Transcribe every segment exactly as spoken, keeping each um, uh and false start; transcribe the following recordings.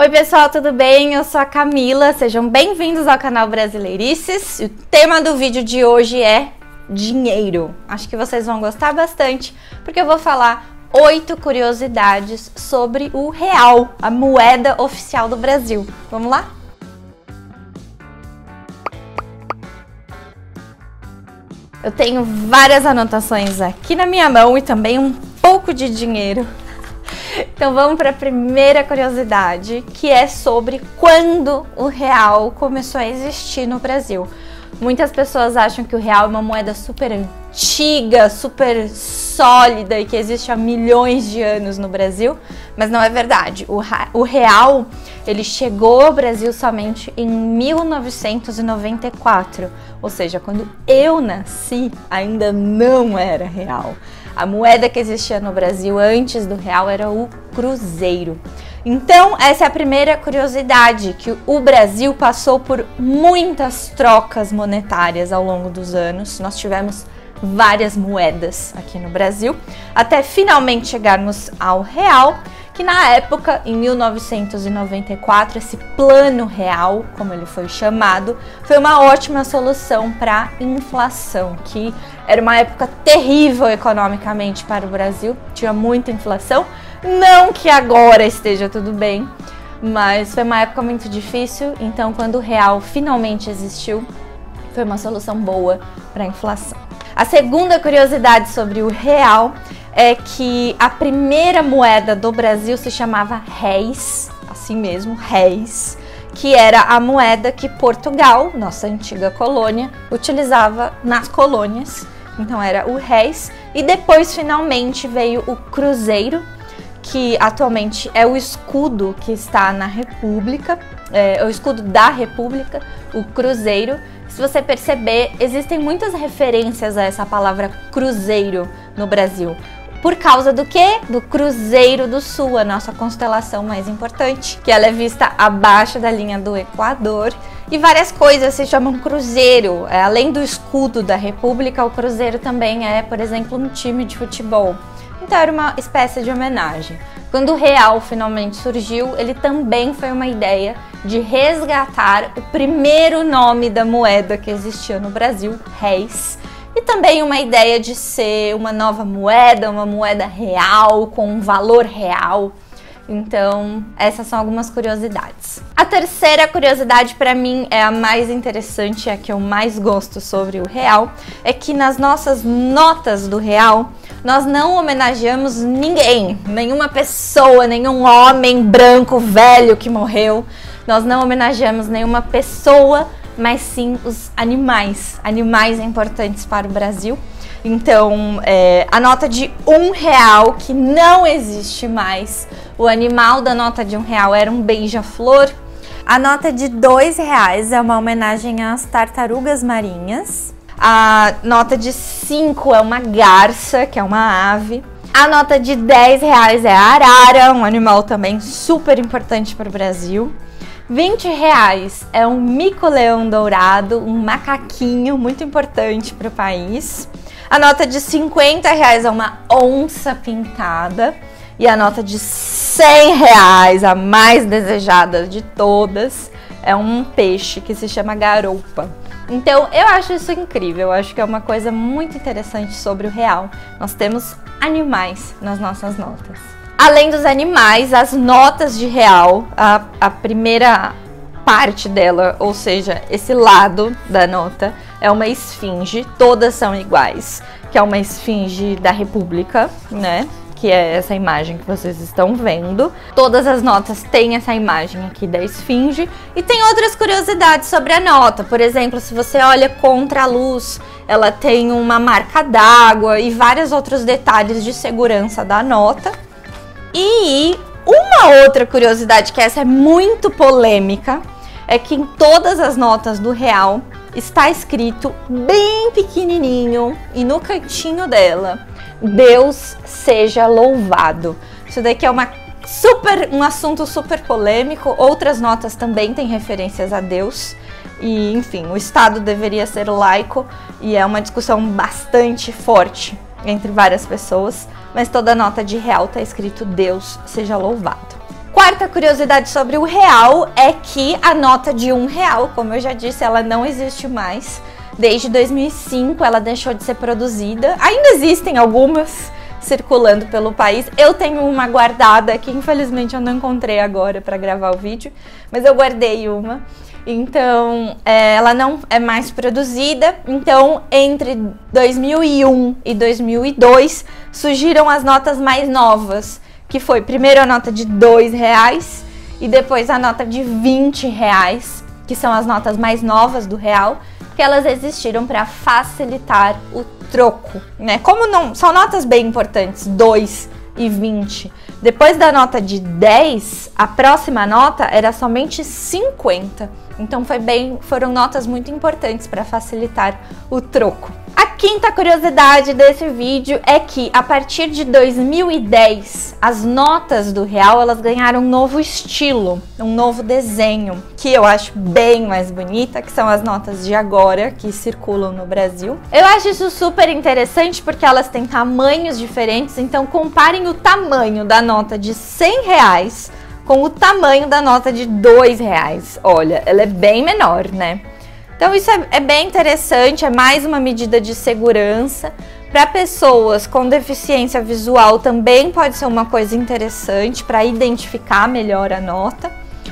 Oi pessoal, tudo bem? Eu sou a Camila, sejam bem-vindos ao canal Brasileirices. O tema do vídeo de hoje é dinheiro. Acho que vocês vão gostar bastante, porque eu vou falar oito curiosidades sobre o real, a moeda oficial do Brasil. Vamos lá? Eu tenho várias anotações aqui na minha mão e também um pouco de dinheiro. Então vamos para a primeira curiosidade, que é sobre quando o real começou a existir no Brasil. Muitas pessoas acham que o real é uma moeda super antiga, super sólida e que existe há milhões de anos no Brasil, mas não é verdade. O, o real ele chegou ao Brasil somente em mil novecentos e noventa e quatro, ou seja, quando eu nasci ainda não era real. A moeda que existia no Brasil antes do real era o cruzeiro. Então, essa é a primeira curiosidade, que o Brasil passou por muitas trocas monetárias ao longo dos anos. Nós tivemos várias moedas aqui no Brasil, até finalmente chegarmos ao real, que na época, em mil novecentos e noventa e quatro, esse plano real, como ele foi chamado, foi uma ótima solução para a inflação, que era uma época terrível economicamente para o Brasil, tinha muita inflação, não que agora esteja tudo bem, mas foi uma época muito difícil, então quando o real finalmente existiu, foi uma solução boa para a inflação. A segunda curiosidade sobre o real é que a primeira moeda do Brasil se chamava réis, assim mesmo, réis, que era a moeda que Portugal, nossa antiga colônia, utilizava nas colônias. Então era o réis, e depois finalmente veio o cruzeiro, que atualmente é o escudo que está na República, é, o escudo da República, o cruzeiro. Se você perceber, existem muitas referências a essa palavra cruzeiro no Brasil. Por causa do quê? Do Cruzeiro do Sul, a nossa constelação mais importante, que ela é vista abaixo da linha do Equador. E várias coisas se chamam cruzeiro. É, além do escudo da República, o cruzeiro também é, por exemplo, um time de futebol. Então era uma espécie de homenagem. Quando o real finalmente surgiu, ele também foi uma ideia de resgatar o primeiro nome da moeda que existia no Brasil, réis. E também uma ideia de ser uma nova moeda, uma moeda real, com um valor real. Então, essas são algumas curiosidades. A terceira curiosidade, para mim, é a mais interessante, é a que eu mais gosto sobre o real, é que nas nossas notas do real, nós não homenageamos ninguém, nenhuma pessoa, nenhum homem branco velho que morreu. Nós não homenageamos nenhuma pessoa, mas sim os animais. Animais importantes para o Brasil. Então, é, a nota de um real, que não existe mais, o animal da nota de um real era um beija-flor. A nota de dois reais é uma homenagem às tartarugas marinhas. A nota de cinco é uma garça, que é uma ave. A nota de dez reais é a arara, um animal também super importante para o Brasil. vinte reais é um mico-leão dourado, um macaquinho muito importante para o país. A nota de cinquenta reais é uma onça pintada. E a nota de cem reais, a mais desejada de todas, é um peixe que se chama garoupa. Então eu acho isso incrível, eu acho que é uma coisa muito interessante sobre o real. Nós temos animais nas nossas notas. Além dos animais, as notas de real, a, a primeira parte dela, ou seja, esse lado da nota, é uma esfinge, todas são iguais, que é uma esfinge da República, né? Que é essa imagem que vocês estão vendo. Todas as notas têm essa imagem aqui da esfinge. E tem outras curiosidades sobre a nota. Por exemplo, se você olha contra a luz, ela tem uma marca d'água e vários outros detalhes de segurança da nota. E uma outra curiosidade, que essa é muito polêmica, é que em todas as notas do real está escrito bem pequenininho e no cantinho dela: Deus seja louvado. Isso daqui é uma super, um assunto super polêmico. Outras notas também têm referências a Deus. E, enfim, o Estado deveria ser laico e é uma discussão bastante forte entre várias pessoas. Mas toda nota de real está escrito Deus seja louvado. Quarta curiosidade sobre o real é que a nota de um real, como eu já disse, ela não existe mais. Desde dois mil e cinco ela deixou de ser produzida. Ainda existem algumas circulando pelo país. Eu tenho uma guardada que infelizmente eu não encontrei agora para gravar o vídeo, mas eu guardei uma. Então, é, ela não é mais produzida. Então, entre dois mil e um e dois mil e dois, surgiram as notas mais novas, que foi primeiro a nota de dois reais e depois a nota de vinte reais, que são as notas mais novas do real, que elas existiram para facilitar o troco, né? Como não são notas bem importantes, dois e vinte. Depois da nota de dez, a próxima nota era somente cinquenta. Então foi bem, foram notas muito importantes para facilitar o troco. A quinta curiosidade desse vídeo é que a partir de dois mil e dez, as notas do real elas ganharam um novo estilo, um novo desenho, que eu acho bem mais bonita, que são as notas de agora que circulam no Brasil. Eu acho isso super interessante porque elas têm tamanhos diferentes, então comparem o tamanho da nota de cem reais com o tamanho da nota de dois reais. Olha, ela é bem menor, né? Então isso é, é bem interessante, é mais uma medida de segurança. Para pessoas com deficiência visual também pode ser uma coisa interessante para identificar melhor a nota.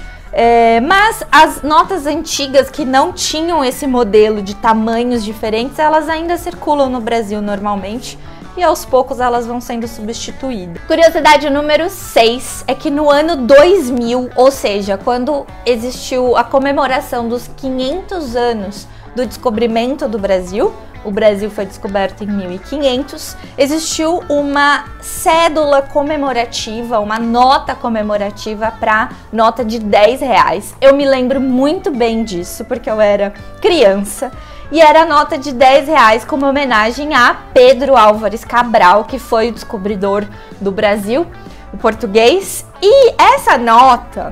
É, mas as notas antigas que não tinham esse modelo de tamanhos diferentes, elas ainda circulam no Brasil normalmente. E aos poucos elas vão sendo substituídas. Curiosidade número seis é que no ano dois mil, ou seja, quando existiu a comemoração dos quinhentos anos do descobrimento do Brasil, o Brasil foi descoberto em mil e quinhentos, existiu uma cédula comemorativa, uma nota comemorativa para nota de dez reais. Eu me lembro muito bem disso, porque eu era criança. E era a nota de dez reais como homenagem a Pedro Álvares Cabral, que foi o descobridor do Brasil, o português. E essa nota,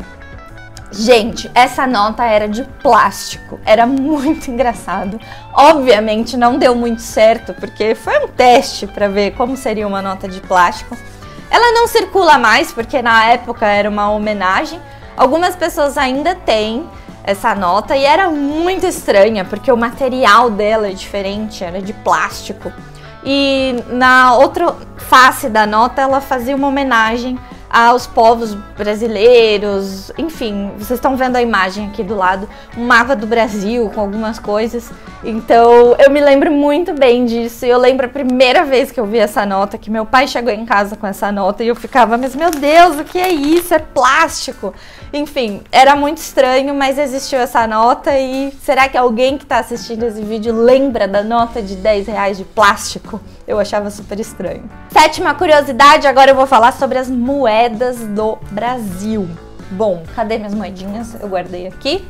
gente, essa nota era de plástico, era muito engraçado. Obviamente não deu muito certo, porque foi um teste para ver como seria uma nota de plástico. Ela não circula mais, porque na época era uma homenagem. Algumas pessoas ainda têm essa nota e era muito estranha porque o material dela é diferente, era de plástico. E na outra face da nota ela fazia uma homenagem aos povos brasileiros, enfim, vocês estão vendo a imagem aqui do lado, um mapa do Brasil com algumas coisas. Então eu me lembro muito bem disso. E eu lembro a primeira vez que eu vi essa nota, que meu pai chegou em casa com essa nota e eu ficava, mas meu Deus, o que é isso? É plástico. Enfim, era muito estranho, mas existiu essa nota. E será que alguém que está assistindo esse vídeo lembra da nota de dez reais de plástico? Eu achava super estranho. Sétima curiosidade, agora eu vou falar sobre as moedas do Brasil. Bom, cadê minhas moedinhas? Eu guardei aqui.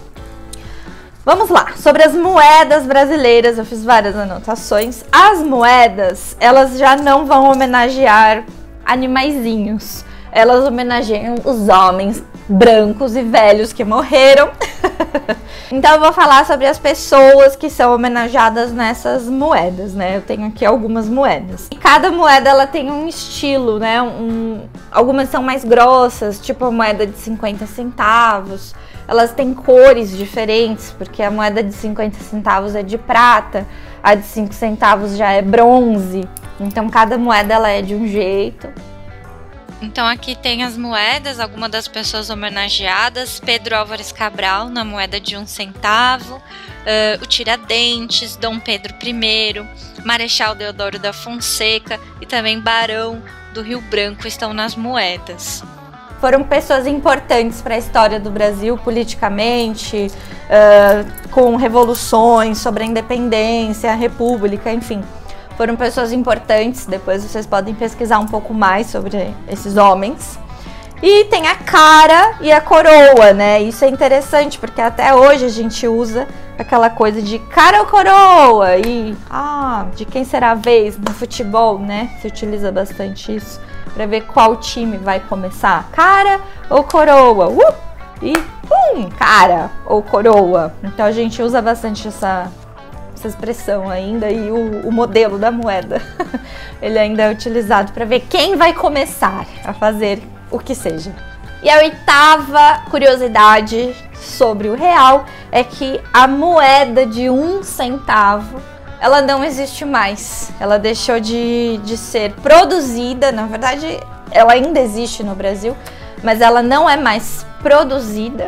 Vamos lá, sobre as moedas brasileiras, eu fiz várias anotações. As moedas, elas já não vão homenagear animaizinhos. Elas homenageiam os homens brancos e velhos que morreram. Então eu vou falar sobre as pessoas que são homenageadas nessas moedas, né? Eu tenho aqui algumas moedas. E cada moeda ela tem um estilo, né? Um, algumas são mais grossas, tipo a moeda de cinquenta centavos. Elas têm cores diferentes, porque a moeda de cinquenta centavos é de prata, a de cinco centavos já é bronze. Então cada moeda ela é de um jeito. Então aqui tem as moedas, algumas das pessoas homenageadas: Pedro Álvares Cabral na moeda de um centavo, uh, o Tiradentes, Dom Pedro I, Marechal Deodoro da Fonseca e também Barão do Rio Branco estão nas moedas. Foram pessoas importantes para a história do Brasil politicamente, uh, com revoluções sobre a independência, a república, enfim. Foram pessoas importantes, depois vocês podem pesquisar um pouco mais sobre esses homens. E tem a cara e a coroa, né? Isso é interessante, porque até hoje a gente usa aquela coisa de cara ou coroa. E, ah, de quem será a vez no futebol, né? Se utiliza bastante isso, para ver qual time vai começar. Cara ou coroa? Uh! E, hum, cara ou coroa. Então a gente usa bastante essa... essa expressão ainda, e o, o modelo da moeda ele ainda é utilizado para ver quem vai começar a fazer o que seja. E a oitava curiosidade sobre o real é que a moeda de um centavo, ela não existe mais. Ela deixou de, de ser produzida, na verdade ela ainda existe no Brasil, mas ela não é mais produzida,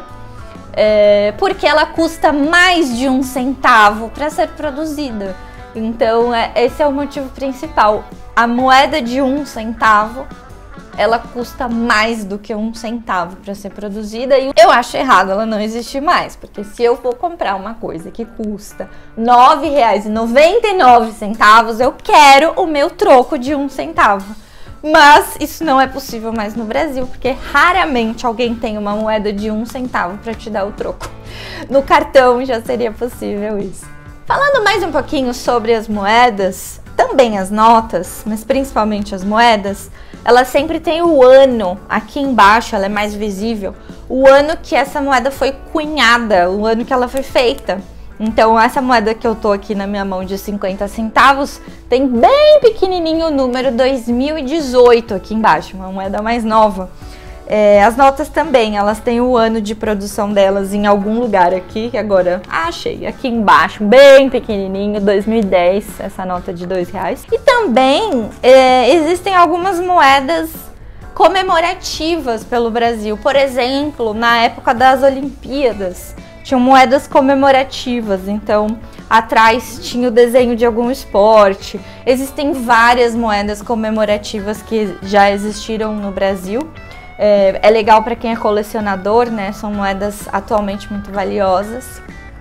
é, porque ela custa mais de um centavo para ser produzida. Então é, esse é o motivo principal. A moeda de um centavo, ela custa mais do que um centavo para ser produzida, e eu acho errado ela não existir mais, porque se eu for comprar uma coisa que custa nove reais e noventa e nove centavos, eu quero o meu troco de um centavo. Mas isso não é possível mais no Brasil, porque raramente alguém tem uma moeda de um centavo para te dar o troco. No cartão já seria possível isso. Falando mais um pouquinho sobre as moedas, também as notas, mas principalmente as moedas, ela sempre tem o ano aqui embaixo, ela é mais visível, o ano que essa moeda foi cunhada, o ano que ela foi feita. Então essa moeda que eu tô aqui na minha mão de cinquenta centavos tem bem pequenininho o número dois mil e dezoito aqui embaixo, uma moeda mais nova. É, as notas também, elas têm o ano de produção delas em algum lugar aqui, que agora achei, aqui embaixo, bem pequenininho, dois mil e dez, essa nota de dois reais. E também é, existem algumas moedas comemorativas pelo Brasil. Por exemplo, na época das Olimpíadas, tinham moedas comemorativas, então atrás tinha o desenho de algum esporte. Existem várias moedas comemorativas que já existiram no Brasil. É, é legal para quem é colecionador, né? São moedas atualmente muito valiosas.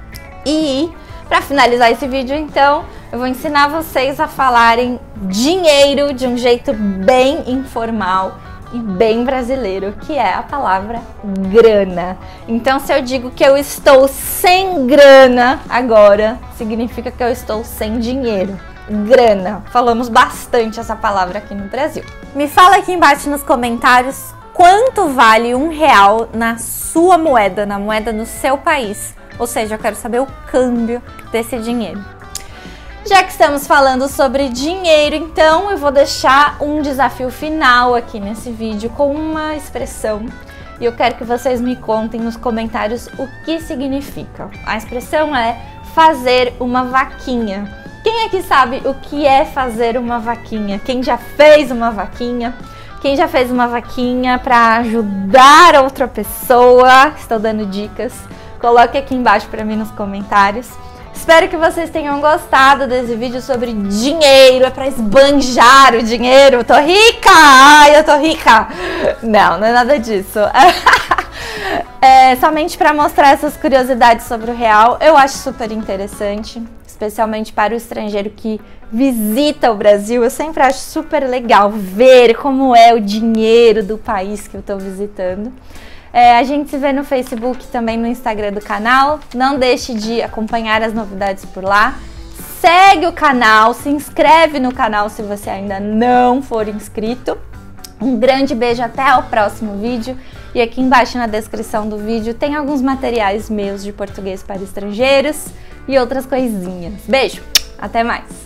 E para finalizar esse vídeo, então, eu vou ensinar vocês a falarem dinheiro de um jeito bem informal e bem brasileiro, que é a palavra grana. Então, se eu digo que eu estou sem grana agora, significa que eu estou sem dinheiro. Grana. Falamos bastante essa palavra aqui no Brasil. Me fala aqui embaixo nos comentários quanto vale um real na sua moeda, na moeda do seu país. Ou seja, eu quero saber o câmbio desse dinheiro. Já que estamos falando sobre dinheiro, então eu vou deixar um desafio final aqui nesse vídeo com uma expressão. E eu quero que vocês me contem nos comentários o que significa. A expressão é fazer uma vaquinha. Quem aqui sabe o que é fazer uma vaquinha? Quem já fez uma vaquinha? Quem já fez uma vaquinha para ajudar outra pessoa? Estou dando dicas. Coloque aqui embaixo para mim nos comentários. Espero que vocês tenham gostado desse vídeo sobre dinheiro. É para esbanjar o dinheiro. Eu tô rica! Ai, eu tô rica! Não, não é nada disso. É somente para mostrar essas curiosidades sobre o real. Eu acho super interessante, especialmente para o estrangeiro que visita o Brasil. Eu sempre acho super legal ver como é o dinheiro do país que eu estou visitando. É, a gente se vê no Facebook, também no Instagram do canal. Não deixe de acompanhar as novidades por lá. Segue o canal, se inscreve no canal se você ainda não for inscrito. Um grande beijo, até o próximo vídeo. E aqui embaixo na descrição do vídeo tem alguns materiais meus de português para estrangeiros e outras coisinhas. Beijo, até mais!